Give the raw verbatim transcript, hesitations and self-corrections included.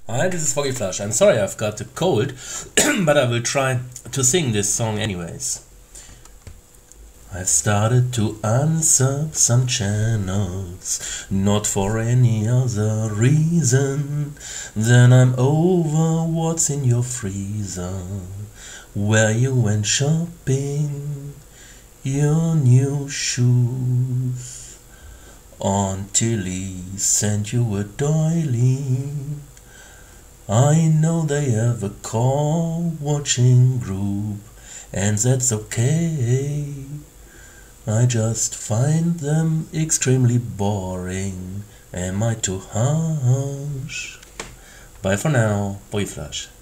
Hi, this is Foggy Flush. I'm sorry I've got a cold, but I will try to sing this song anyways. I've started to unsub some channels, not for any other reason than I'm over what's in your freezer, where you went shopping your new shoes. Aunt Tilly sent you a doily. I know they have a car watching group, and that's okay. I just find them extremely boring. Am I too harsh? Bye for now, Boy Flush.